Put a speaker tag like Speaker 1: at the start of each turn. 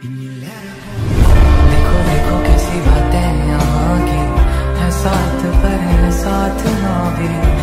Speaker 1: देखो देखो कैसी बातें यहाँ की है, साथ पर है साथ ना भी।